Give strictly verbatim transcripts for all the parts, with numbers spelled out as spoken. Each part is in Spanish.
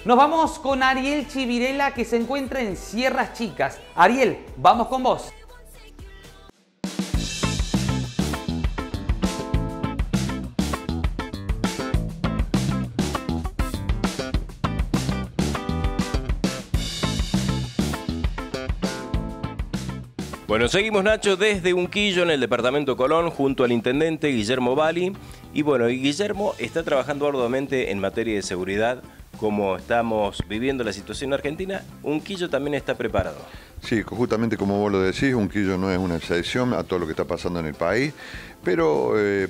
Nos vamos con Ariel Chivirela, que se encuentra en Sierras Chicas. Ariel, vamos con vos. Bueno, seguimos, Nacho, desde Unquillo, en el departamento Colón, junto al intendente Guillermo Valli. Y bueno, y Guillermo está trabajando arduamente en materia de seguridad. Como estamos viviendo la situación en Argentina, Unquillo también está preparado. Sí, justamente como vos lo decís, Unquillo no es una excepción a todo lo que está pasando en el país, pero eh,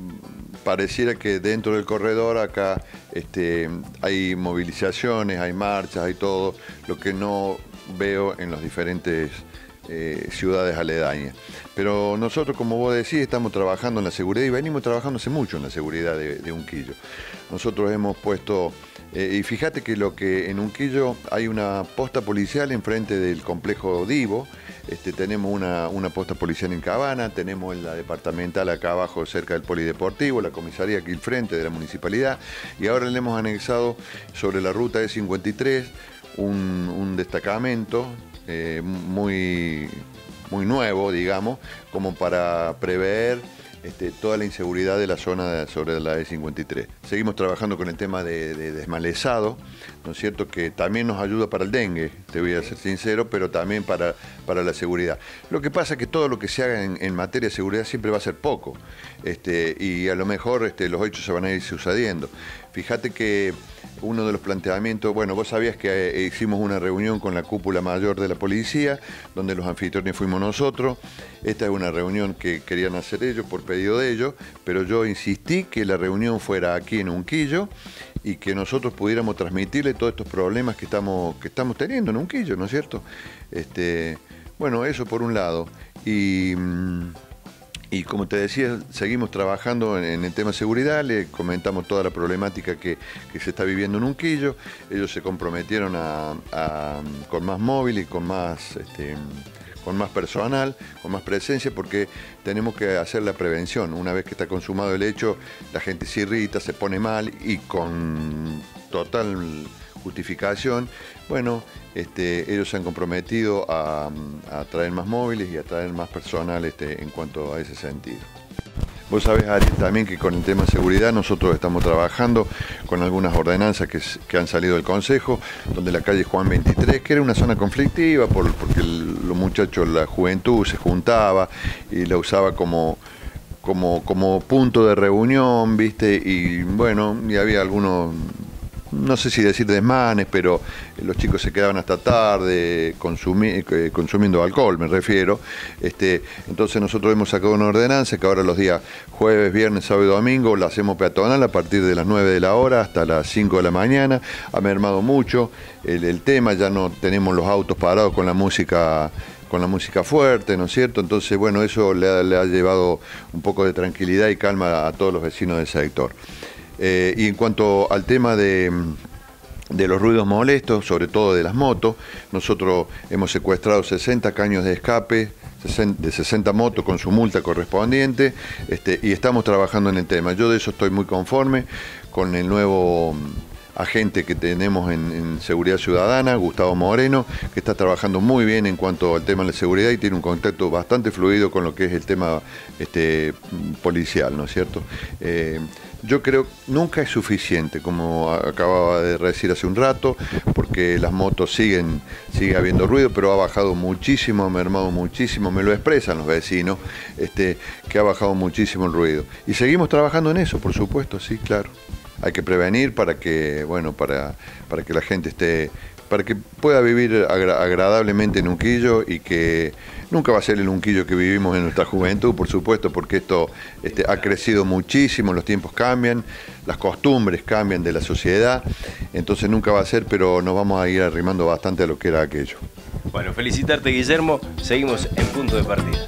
pareciera que dentro del corredor acá este, hay movilizaciones, hay marchas, hay todo, lo que no veo en los diferentes Eh, ciudades aledañas. Pero nosotros, como vos decís, estamos trabajando en la seguridad y venimos trabajando hace mucho en la seguridad de, de Unquillo. Nosotros hemos puesto, eh, y fíjate que lo que en Unquillo hay una posta policial enfrente del complejo Divo, este, tenemos una, una posta policial en Cabana, tenemos la departamental acá abajo cerca del polideportivo, la comisaría aquí al frente de la municipalidad, y ahora le hemos anexado sobre la ruta E cincuenta y tres un, un destacamento Eh, muy, muy nuevo, digamos, como para prever este, toda la inseguridad de la zona de, sobre la E cincuenta y tres. Seguimos trabajando con el tema de, de desmalezado, ¿no es cierto?, que también nos ayuda para el dengue, te voy a ser sincero, pero también para, para la seguridad. Lo que pasa es que todo lo que se haga en, en materia de seguridad siempre va a ser poco, este, y a lo mejor este, los hechos se van a ir sucediendo. Fíjate que uno de los planteamientos, bueno, vos sabías que eh, hicimos una reunión con la cúpula mayor de la policía, donde los anfitriones fuimos nosotros. Esta es una reunión que querían hacer ellos por pedido de ellos, pero yo insistí que la reunión fuera aquí en Unquillo y que nosotros pudiéramos transmitirle todos estos problemas que estamos, que estamos teniendo en Unquillo, ¿no es cierto? Este, bueno, eso por un lado. Y... Y como te decía, seguimos trabajando en, en el tema de seguridad, le comentamos toda la problemática que, que se está viviendo en Unquillo. Ellos se comprometieron a, a, con más móvil y con más, este, con más personal, con más presencia, porque tenemos que hacer la prevención. Una vez que está consumado el hecho, la gente se irrita, se pone mal y con total justificación, bueno, este, ellos se han comprometido a, a traer más móviles y a traer más personal este, en cuanto a ese sentido. Vos sabés, Ariel, también que con el tema de seguridad nosotros estamos trabajando con algunas ordenanzas que, que han salido del Consejo, donde la calle Juan veintitrés, que era una zona conflictiva por, porque el, los muchachos, la juventud se juntaba y la usaba como, como, como punto de reunión, ¿viste? Y bueno, y había algunos, no sé si decir desmanes, pero los chicos se quedaban hasta tarde consumi consumiendo alcohol, me refiero. Este, entonces nosotros hemos sacado una ordenanza que ahora los días jueves, viernes, sábado y domingo la hacemos peatonal a partir de las nueve de la hora hasta las cinco de la mañana. Ha mermado mucho el, el tema, ya no tenemos los autos parados con la música con la música fuerte, ¿no es cierto? Entonces, bueno, eso le ha, le ha llevado un poco de tranquilidad y calma a todos los vecinos del sector. Eh, y en cuanto al tema de, de los ruidos molestos, sobre todo de las motos, nosotros hemos secuestrado sesenta caños de escape, de sesenta motos con su multa correspondiente, este, y estamos trabajando en el tema. Yo de eso estoy muy conforme con el nuevo agente que tenemos en, en Seguridad Ciudadana, Gustavo Moreno, que está trabajando muy bien en cuanto al tema de la seguridad y tiene un contacto bastante fluido con lo que es el tema este, policial, ¿no es cierto? Eh, yo creo que nunca es suficiente, como acababa de decir hace un rato, porque las motos siguen, sigue habiendo ruido, pero ha bajado muchísimo, ha mermado muchísimo, me lo expresan los vecinos, este, que ha bajado muchísimo el ruido. Y seguimos trabajando en eso, por supuesto, sí, claro. Hay que prevenir para que, bueno, para, para que la gente esté, para que pueda vivir agra agradablemente en Unquillo y que nunca va a ser el Unquillo que vivimos en nuestra juventud, por supuesto, porque esto este, ha crecido muchísimo, los tiempos cambian, las costumbres cambian de la sociedad, entonces nunca va a ser, pero nos vamos a ir arrimando bastante a lo que era aquello. Bueno, felicitarte, Guillermo, seguimos en punto de partida.